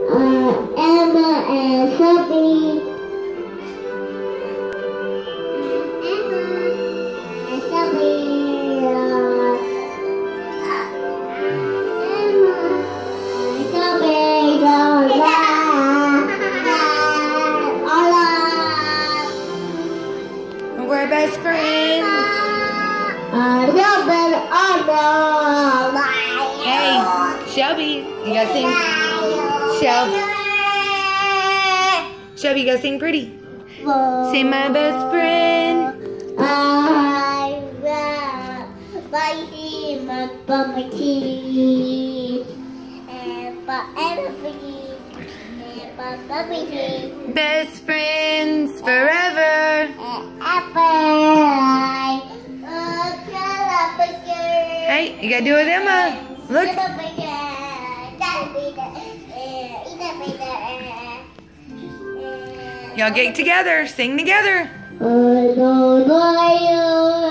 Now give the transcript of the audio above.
Emma and Sophie. Emma and Sophie. Emma and Sophie. We're best friends. Hey, Shelby, you gotta sing. Shelby, you gotta sing pretty. Say my best friend. Best friends forever. Hey, you gotta do it with Emma. Look. Y'all get together, sing together.